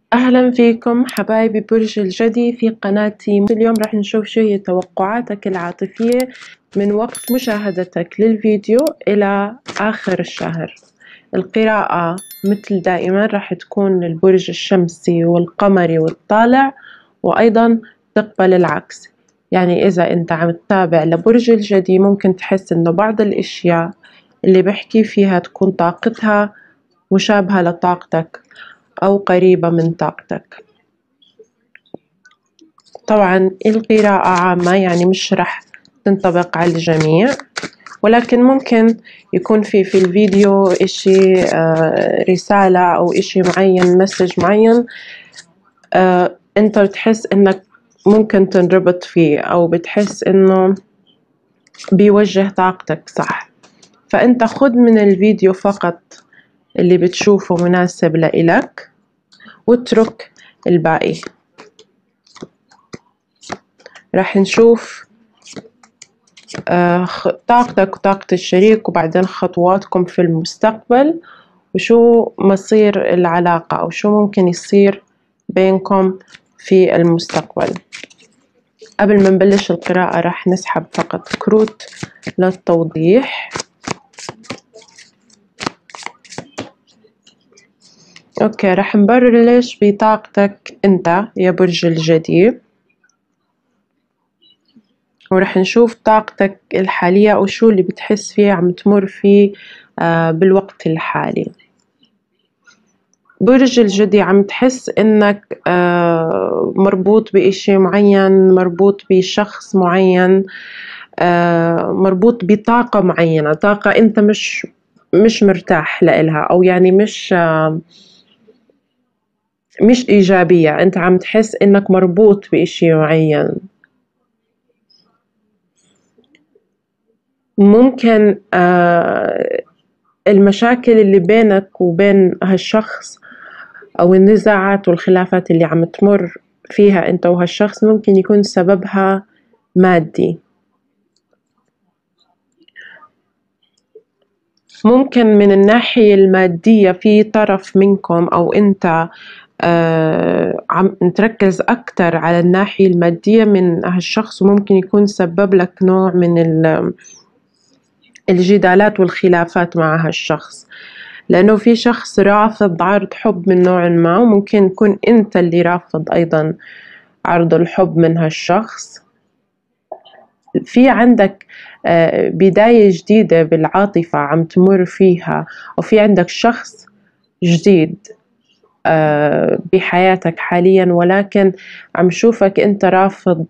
أهلا فيكم حبايبي برج الجدي في قناتي. اليوم راح نشوف شو هي توقعاتك العاطفية من وقت مشاهدتك للفيديو إلى آخر الشهر. القراءة مثل دائما راح تكون للبرج الشمسي والقمري والطالع، وأيضا تقبل العكس. يعني إذا أنت عم تتابع لبرج الجدي ممكن تحس إنه بعض الأشياء اللي بحكي فيها تكون طاقتها مشابهة لطاقتك أو قريبة من طاقتك. طبعا القراءة عامة، يعني مش رح تنطبق على الجميع، ولكن ممكن يكون في الفيديو إشي رسالة أو إشي معين، مسج معين أنت بتحس إنك ممكن تنربط فيه أو بتحس إنه بيوجه طاقتك صح. فأنت خد من الفيديو فقط اللي بتشوفه مناسب لإلك واترك الباقي. راح نشوف طاقتك وطاقة الشريك، وبعدين خطواتكم في المستقبل، وشو مصير العلاقة أو شو ممكن يصير بينكم في المستقبل. قبل ما نبلش القراءة راح نسحب فقط كروت للتوضيح. أوكي، راح نبلش بطاقتك أنت يا برج الجدي، ورح نشوف طاقتك الحالية وشو اللي بتحس فيه عم تمر فيه بالوقت الحالي. برج الجدي عم تحس إنك مربوط بإشي معين، مربوط بشخص معين، مربوط بطاقة معينة، طاقة أنت مش مرتاح لإلها، أو يعني مش إيجابية. أنت عم تحس إنك مربوط بإشي معين. ممكن المشاكل اللي بينك وبين هالشخص أو النزاعات والخلافات اللي عم تمر فيها أنت وهالشخص ممكن يكون سببها مادي. ممكن من الناحية المادية في طرف منكم أو أنت عم تركز أكتر على الناحية المادية من هالشخص، وممكن يكون سبب لك نوع من الجدالات والخلافات مع هالشخص، لأنه في شخص رافض عرض حب من نوع ما، وممكن يكون أنت اللي رافض أيضا عرض الحب من هالشخص. في عندك بداية جديدة بالعاطفة عم تمر فيها، وفي عندك شخص جديد بحياتك حاليا، ولكن عم شوفك أنت رافض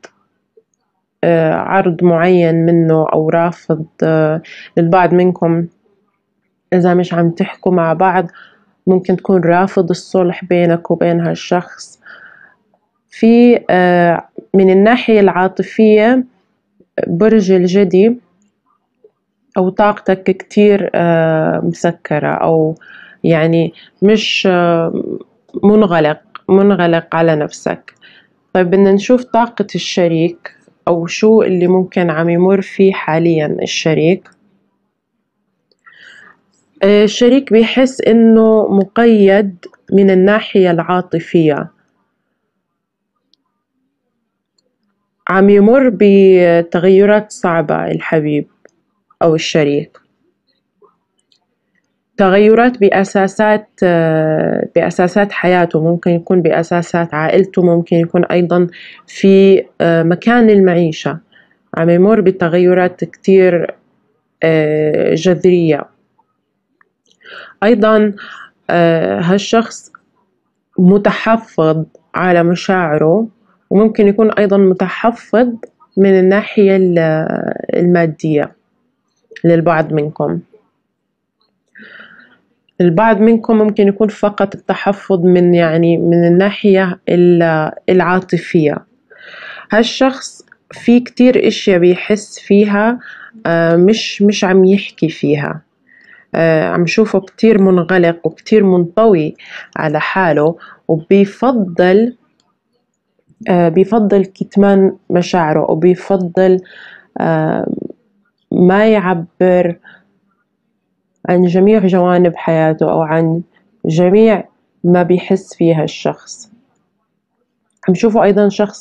عرض معين منه، أو رافض للبعض منكم إذا مش عم تحكوا مع بعض ممكن تكون رافض الصلح بينك وبين هالشخص. في من الناحية العاطفية برج الجدي أو طاقتك كتير مسكرة، أو يعني مش منغلق على نفسك. طيب بدنا نشوف طاقة الشريك أو شو اللي ممكن عم يمر فيه حاليا الشريك. الشريك بيحس إنه مقيد من الناحية العاطفية، عم يمر بتغيرات صعبة الحبيب أو الشريك، تغيرات بأساسات حياته، ممكن يكون بأساسات عائلته، ممكن يكون أيضا في مكان المعيشة، عم يمر بتغيرات كتير جذرية. أيضا هالشخص متحفظ على مشاعره، وممكن يكون أيضا متحفظ من الناحية المادية للبعض منكم. البعض منكم ممكن يكون فقط التحفظ من الناحية العاطفية. هالشخص في كتير اشياء بيحس فيها مش عم يحكي فيها، عم شوفه كتير منغلق وكتير منطوي على حاله، وبيفضل بيفضل كتمان مشاعره، وبيفضل ما يعبر عن جميع جوانب حياته أو عن جميع ما بيحس فيها الشخص. عم شوفوا أيضا شخص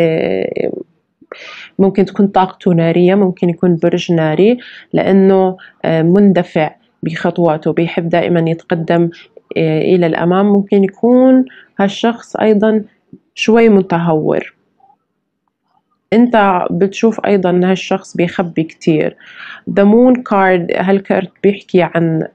ممكن تكون طاقته نارية، ممكن يكون برج ناري، لأنه مندفع بخطواته، بيحب دائما يتقدم إلى الأمام. ممكن يكون هالشخص أيضا شوي متهور. أنت بتشوف أيضا أن هالشخص بيخبي كتير. The Moon Card هالكارت بيحكي عن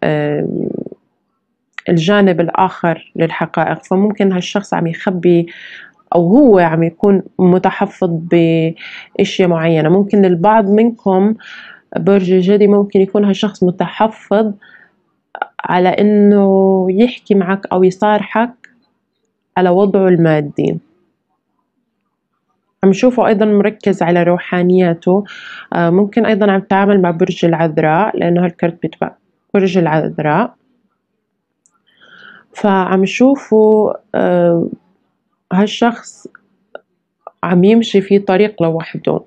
الجانب الآخر للحقائق، فممكن هالشخص عم يخبي أو هو عم يكون متحفظ بأشياء معينة. ممكن البعض منكم برج الجدي ممكن يكون هالشخص متحفظ على إنه يحكي معك أو يصارحك على وضعه المادي. عم شوفه أيضا مركز على روحانياته. ممكن أيضا عم تعامل مع برج العذراء، لأنه هالكرت بيتبع برج العذراء. فعم شوفه هالشخص عم يمشي في طريق لوحده،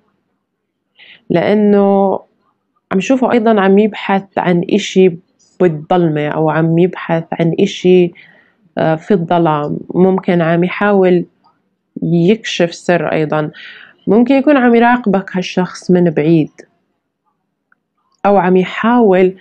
لأنه عم شوفه أيضا عم يبحث عن إشي بالظلمة، أو عم يبحث عن إشي في الظلام. ممكن عم يحاول يكشف سر أيضا. ممكن يكون عم يراقبك هالشخص من بعيد، أو عم يحاول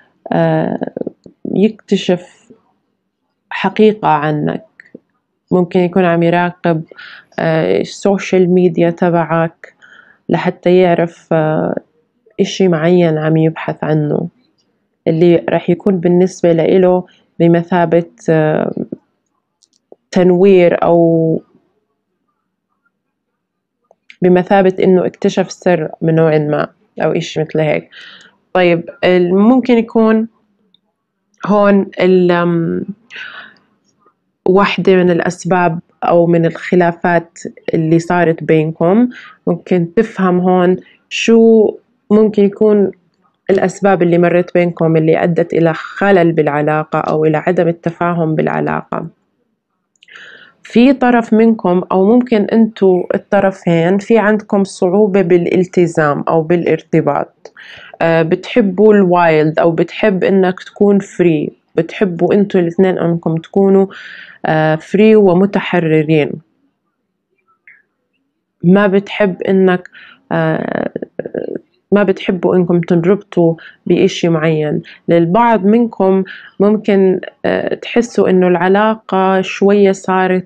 يكتشف حقيقة عنك. ممكن يكون عم يراقب السوشيال ميديا تبعك لحتى يعرف إشي معين عم يبحث عنه، اللي راح يكون بالنسبة له بمثابة تنوير، أو بمثابة إنه اكتشف سر من نوع ما، أو إشي مثل هيك. طيب ممكن يكون هون واحدة من الأسباب أو من الخلافات اللي صارت بينكم. ممكن تفهم هون شو ممكن يكون الأسباب اللي مرت بينكم اللي أدت إلى خلل بالعلاقة أو إلى عدم التفاهم بالعلاقة. في طرف منكم، أو ممكن أنتوا الطرفين في عندكم صعوبة بالالتزام أو بالارتباط. بتحبوا الوايلد، أو بتحب إنك تكون فري. بتحبوا أنتوا الاثنين أنكم تكونوا فري ومتحررين. ما بتحب إنك ما بتحبوا إنكم تنربطوا بإشي معين. للبعض منكم ممكن تحسوا إنه العلاقة شوية صارت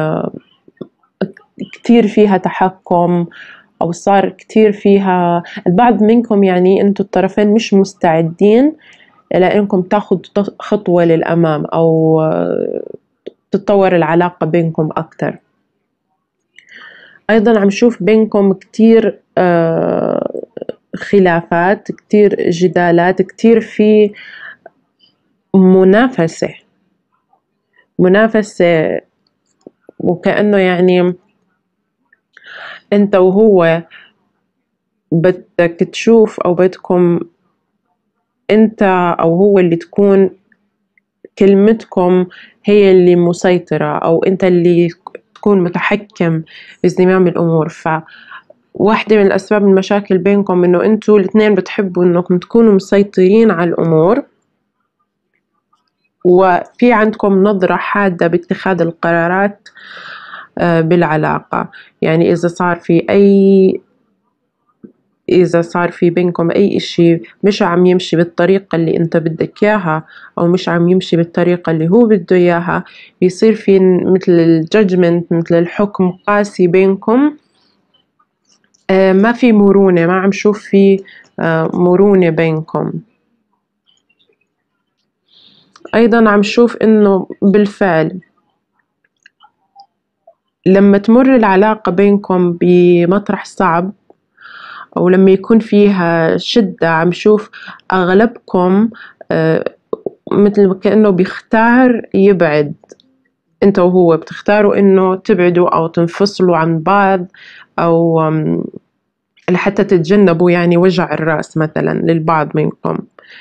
كتير فيها تحكم، أو صار كتير فيها. البعض منكم يعني أنتوا الطرفين مش مستعدين إلى إنكم تاخدوا خطوة للأمام، أو تتطور العلاقة بينكم أكتر. أيضا عم شوف بينكم كتير خلافات، كتير جدالات، كتير في منافسة، وكأنه يعني أنت وهو بدك تشوف، أو بدكم أنت أو هو اللي تكون كلمتكم هي اللي مسيطرة، أو أنت اللي تكون متحكم بزمام الأمور. فواحدة من الأسباب المشاكل بينكم إنه أنتوا الاثنين بتحبوا إنكم تكونوا مسيطرين على الأمور، وفي عندكم نظرة حادة باتخاذ القرارات بالعلاقة. يعني إذا صار في بينكم أي إشي مش عم يمشي بالطريقة اللي أنت بدك إياها، أو مش عم يمشي بالطريقة اللي هو بده إياها، بيصير في مثل الجادجمنت، مثل الحكم قاسي بينكم. ما في مرونة، ما عم شوف في مرونة بينكم. أيضا عم شوف إنه بالفعل لما تمر العلاقة بينكم بمطرح صعب، أو لما يكون فيها شدة، عم شوف أغلبكم مثل كأنه بيختار يبعد. أنت وهو بتختاروا إنه تبعدوا أو تنفصلوا عن بعض، أو لحتى تتجنبوا يعني وجع الرأس مثلا للبعض منكم.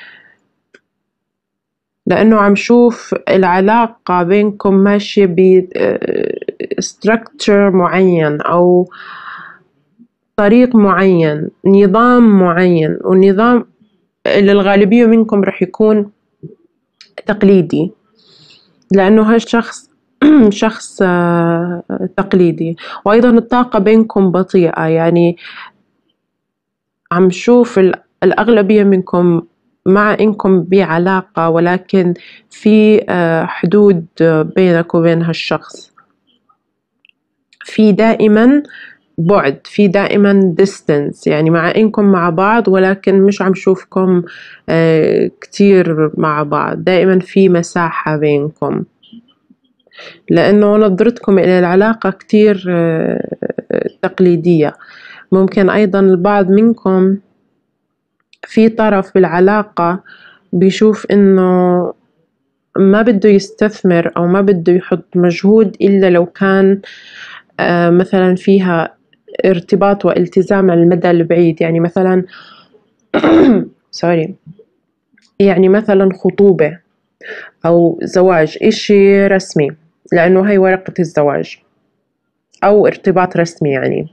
لأنه عم شوف العلاقة بينكم ماشية بstructure معين، أو طريق معين، نظام معين، والنظام اللي الغالبية منكم رح يكون تقليدي. لأنه هالشخص شخص تقليدي. وأيضا الطاقة بينكم بطيئة، يعني عم شوف الأغلبية منكم مع إنكم بعلاقة، ولكن في حدود بينك وبين هالشخص، في دائما بعد، في دائما distance، يعني مع إنكم مع بعض ولكن مش عم شوفكم كتير مع بعض، دائما في مساحة بينكم، لأنه نظرتكم إلى العلاقة كتير تقليدية. ممكن أيضا البعض منكم في طرف بالعلاقة بيشوف إنه ما بده يستثمر أو ما بده يحط مجهود إلا لو كان مثلا فيها ارتباط والتزام على المدى البعيد، يعني مثلا سوري، يعني مثلا خطوبة أو زواج، إشي رسمي، لأنه هي ورقة الزواج أو ارتباط رسمي يعني.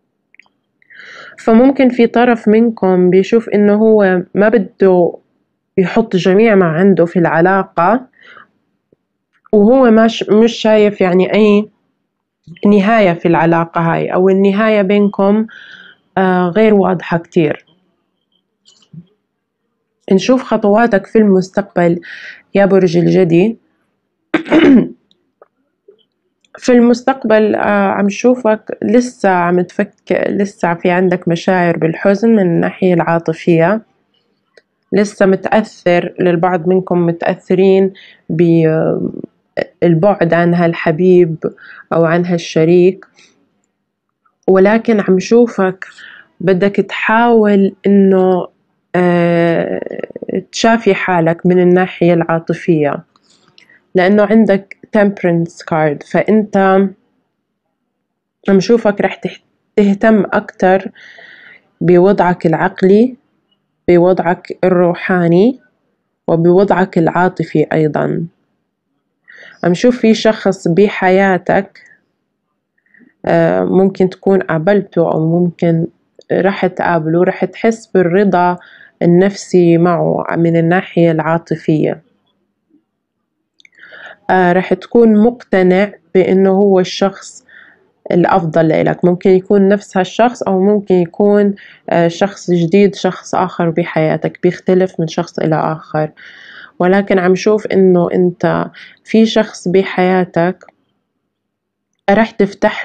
فممكن في طرف منكم بيشوف إنه هو ما بده يحط جميع ما عنده في العلاقة، وهو مش شايف يعني أي نهاية في العلاقة هاي، أو النهاية بينكم غير واضحة كتير. نشوف خطواتك في المستقبل يا برج الجدي. في المستقبل عم شوفك لسه عم تفكر، لسه في عندك مشاعر بالحزن من الناحية العاطفية، لسه متأثر، للبعض منكم متأثرين بالبعد عن هالحبيب أو عن هالشريك، ولكن عم شوفك بدك تحاول إنه تشافي حالك من الناحية العاطفية، لأنه عندك temperance card، فأنت عم شوفك رح تهتم أكتر بوضعك العقلي، بوضعك الروحاني، وبوضعك العاطفي أيضا. عم شوف في شخص بحياتك ممكن تكون قابلته أو ممكن رح تقابله، رح تحس بالرضا النفسي معه من الناحية العاطفية. رح تكون مقتنع بأنه هو الشخص الأفضل لإلك، ممكن يكون نفس هالشخص أو ممكن يكون شخص جديد، شخص آخر بحياتك، بيختلف من شخص إلى آخر، ولكن عم شوف إنه أنت في شخص بحياتك رح تفتح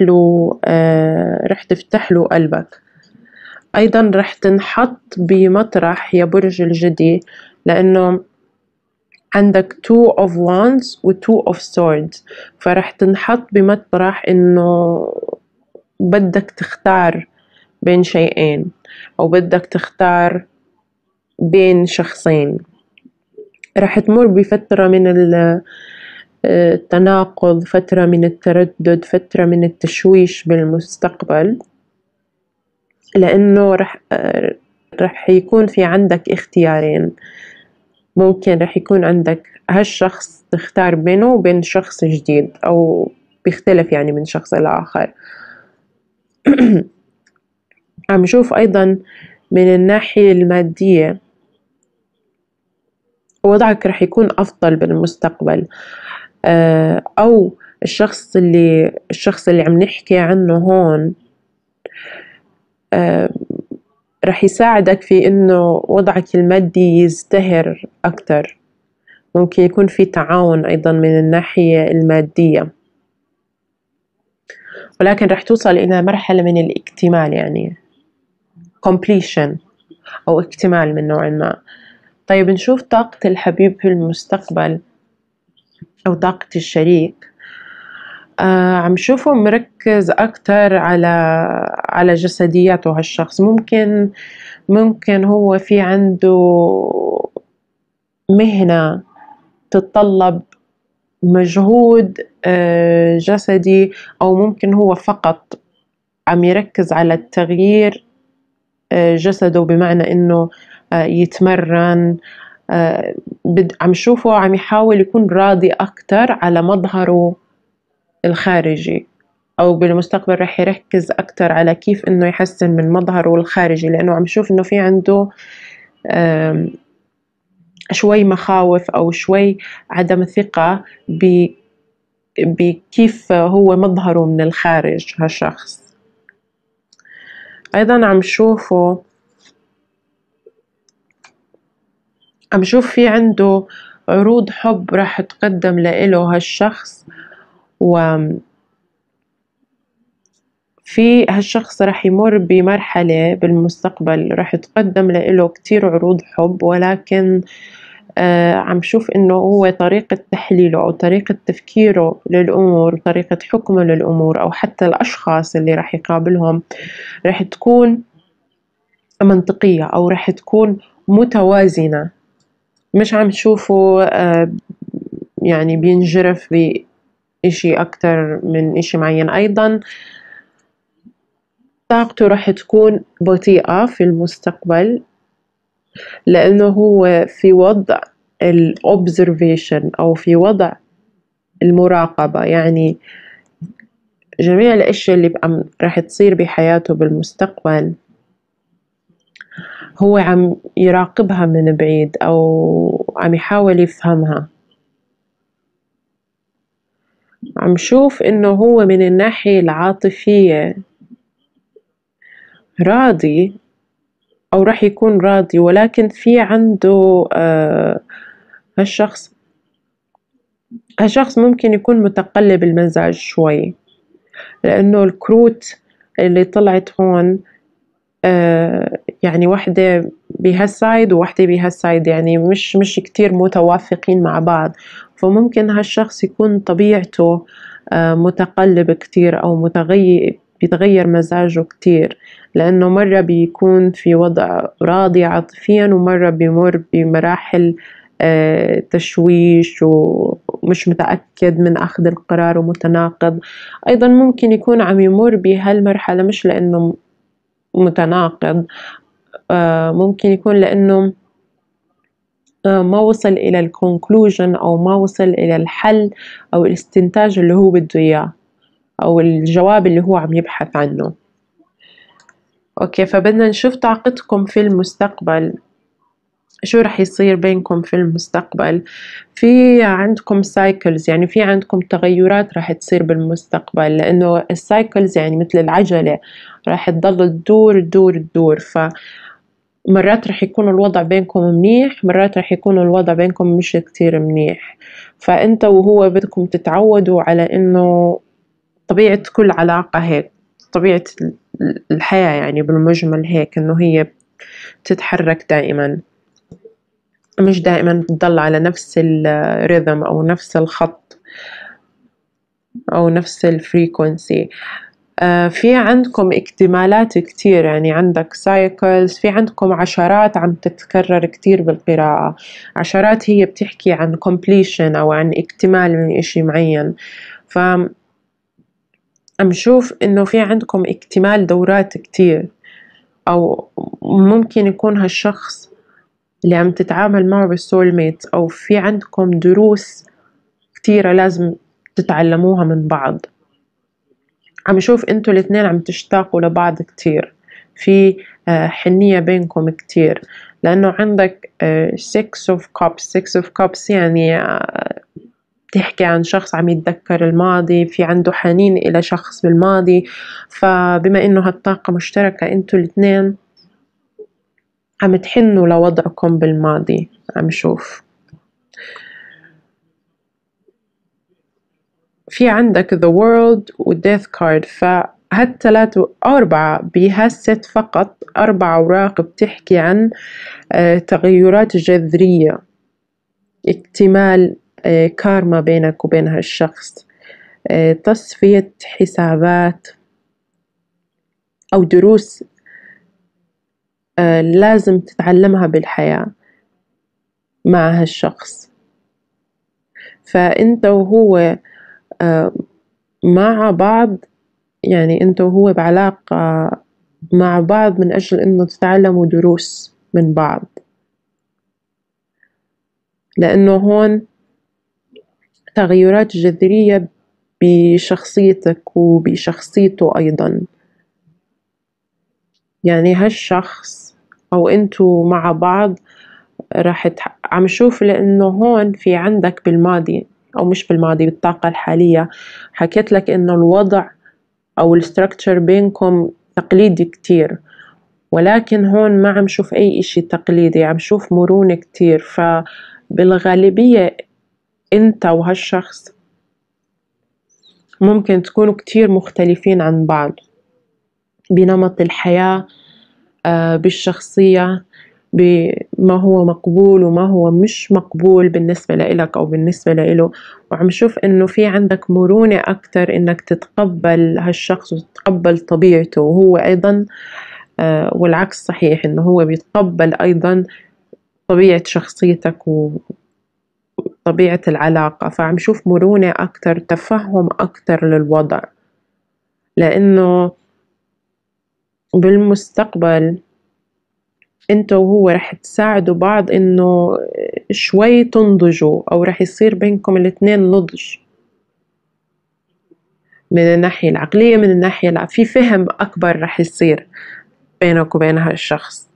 له قلبك. أيضا رح تنحط بمطرح يا برج الجدي، لأنه عندك two of wands و two of swords، فرح تنحط بمطرح إنه بدك تختار بين شيئين، أو بدك تختار بين شخصين. رح تمر بفترة من التناقض، فترة من التردد، فترة من التشويش بالمستقبل، لأنه رح يكون في عندك اختيارين. ممكن رح يكون عندك هالشخص تختار بينه وبين شخص جديد، أو بيختلف يعني من شخص إلى آخر. عم شوف أيضا من الناحية المادية وضعك رح يكون أفضل بالمستقبل، أو الشخص اللي عم نحكي عنه هون رح يساعدك في إنه وضعك المادي يزدهر أكتر. ممكن يكون في تعاون أيضا من الناحية المادية، ولكن رح توصل إلى مرحلة من الاكتمال، يعني completion أو اكتمال من نوع ما. طيب نشوف طاقة الحبيب في المستقبل أو طاقة الشريك. عم شوفه مركز أكتر على جسدياته هالشخص. ممكن هو في عنده مهنة تتطلب مجهود جسدي، أو ممكن هو فقط عم يركز على التغيير جسده، بمعنى إنه يتمرن. عم شوفه عم يحاول يكون راضي أكتر على مظهره الخارجي، أو بالمستقبل رح يركز أكتر على كيف إنه يحسن من مظهره الخارجي، لأنه عم شوف إنه في عنده شوي مخاوف أو شوي عدم ثقة بكيف هو مظهره من الخارج هالشخص. أيضا عم شوف في عنده عروض حب راح تقدم لإله هالشخص، وفي هالشخص راح يمر بمرحلة بالمستقبل راح تقدم لإله كتير عروض حب، ولكن عم شوف إنه هو طريقة تحليله أو طريقة تفكيره للأمور، طريقة حكمه للأمور، أو حتى الأشخاص اللي راح يقابلهم راح تكون منطقية أو راح تكون متوازنة. مش عم شوفه يعني بينجرف بإشي أكتر من إشي معين. أيضا طاقته راح تكون بطيئة في المستقبل، لأنه هو في وضع الobservation أو في وضع المراقبة. يعني جميع الأشياء اللي راح تصير بحياته بالمستقبل هو عم يراقبها من بعيد أو عم يحاول يفهمها. عم شوف إنه هو من الناحية العاطفية راضي أو راح يكون راضي، ولكن في عنده هالشخص ممكن يكون متقلب المزاج شوي، لأنه الكروت اللي طلعت هون يعني واحدة بهالسايد وواحدة بهالسايد، يعني مش كتير متوافقين مع بعض. فممكن هالشخص يكون طبيعته متقلب كتير أو بيتغير مزاجه كتير، لأنه مرة بيكون في وضع راضي عاطفيا ومرة بيمر بمراحل تشويش ومش متأكد من أخذ القرار ومتناقض. أيضا ممكن يكون عم يمر بهالمرحلة مش لأنه متناقض، ممكن يكون لأنه ما وصل إلى الconclusion أو ما وصل إلى الحل أو الاستنتاج اللي هو بده إياه أو الجواب اللي هو عم يبحث عنه. أوكي، فبدنا نشوف طاقتكم في المستقبل، شو رح يصير بينكم في المستقبل. في عندكم cycles، يعني في عندكم تغيرات رح تصير بالمستقبل، لأنه السايكلز يعني مثل العجلة رح تضل تدور تدور تدور. مرات رح يكون الوضع بينكم منيح، مرات رح يكون الوضع بينكم مش كتير منيح. فأنت وهو بدكم تتعودوا على إنه طبيعة كل علاقة هيك، طبيعة الحياة يعني بالمجمل هيك، إنه هي بتتحرك دائما، مش دائما تضل على نفس الريذم أو نفس الخط أو نفس الفريكونسي. في عندكم اكتمالات كتير، يعني عندك سايكلز، في عندكم عشرات عم تتكرر كتير بالقراءة. عشرات هي بتحكي عن completion أو عن اكتمال من إشي معين. فعم شوف إنه في عندكم اكتمال دورات كتير، أو ممكن يكون هالشخص اللي عم تتعامل معه بالسول ميت، أو في عندكم دروس كتيرة لازم تتعلموها من بعض. عم شوف انتوا الاثنين عم تشتاقوا لبعض كتير، في حنية بينكم كتير، لأنه عندك six of cups يعني تحكي عن شخص عم يتذكر الماضي، في عنده حنين إلى شخص بالماضي. فبما إنه هالطاقة مشتركة انتوا الاثنين عم تحنوا لوضعكم بالماضي. عم شوف في عندك the world و death card، فهالثلاثة أو أربعة بهالست فقط 4 أوراق بتحكي عن تغيرات جذرية، اكتمال كارما بينك وبين هالشخص، تصفية حسابات أو دروس لازم تتعلمها بالحياة مع هالشخص. فأنت وهو مع بعض، يعني أنت وهو بعلاقة مع بعض من أجل إنه تتعلموا دروس من بعض، لأنه هون تغيرات جذرية بشخصيتك وبشخصيته أيضا. يعني هالشخص أو أنتوا مع بعض عم شوف لأنه هون في عندك بالماضي أو مش بالماضي بالطاقة الحالية حكيت لك إنه الوضع أو الستركتشر بينكم تقليدي كتير، ولكن هون ما عم شوف أي إشي تقليدي، عم شوف مرونة كتير. فبالغالبية أنت وهالشخص ممكن تكونوا كتير مختلفين عن بعض بنمط الحياة، بالشخصية، بما هو مقبول وما هو مش مقبول بالنسبة لإلك أو بالنسبة لإله. وعم شوف إنه في عندك مرونة أكتر إنك تتقبل هالشخص وتتقبل طبيعته، وهو أيضا والعكس صحيح إنه هو بيتقبل أيضا طبيعة شخصيتك وطبيعة العلاقة. فعم شوف مرونة أكتر، تفهم أكتر للوضع، لأنه بالمستقبل انت وهو رح تساعدوا بعض انه شوي تنضجوا، او رح يصير بينكم الاثنين نضج من الناحية العقلية، من الناحية في فهم اكبر رح يصير بينك وبين هالشخص.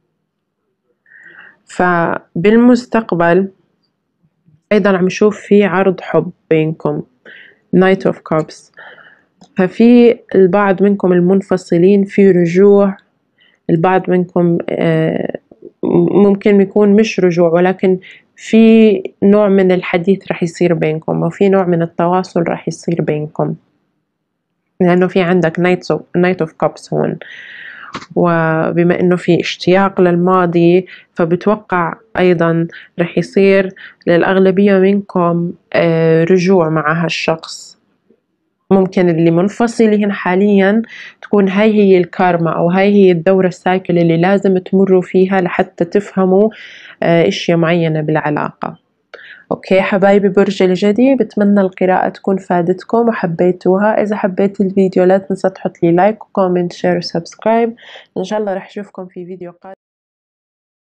فبالمستقبل ايضا عم نشوف في عرض حب بينكم Knight of Cups. ففي البعض منكم المنفصلين في رجوع، البعض منكم ممكن يكون مش رجوع، ولكن في نوع من الحديث رح يصير بينكم، وفي نوع من التواصل رح يصير بينكم، لأنه في عندك Knight of Cups هون. وبما إنه في اشتياق للماضي، فبتوقع أيضا رح يصير للأغلبية منكم رجوع مع هالشخص. ممكن اللي منفصلين حاليا تكون هاي هي الكارما، أو هاي هي الدورة السايكل اللي لازم تمروا فيها لحتى تفهموا اشياء معينة بالعلاقة. اوكي حبايبي برج الجدي، بتمنى القراءة تكون فادتكم وحبيتوها. إذا حبيت الفيديو لا تنسى تحط لي لايك وكومنت شير وسبسكرايب. إن شاء الله رح أشوفكم في فيديو قادم.